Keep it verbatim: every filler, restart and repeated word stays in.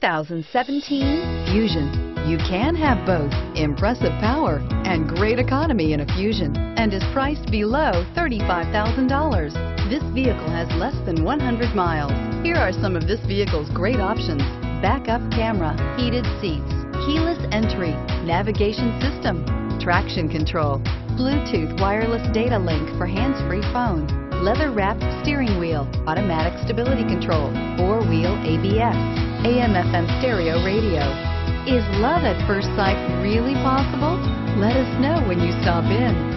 thousand seventeen Fusion. You can have both impressive power and great economy in a Fusion, and is priced below thirty-five thousand dollars. This vehicle has less than one hundred miles. Here are some of this vehicle's great options: backup camera, heated seats, keyless entry, navigation system, traction control, Bluetooth wireless data link for hands-free phone, leather-wrapped steering wheel, automatic stability control, four-wheel A B S, A M F M stereo radio. Is love at first sight really possible? Let us know when you stop in.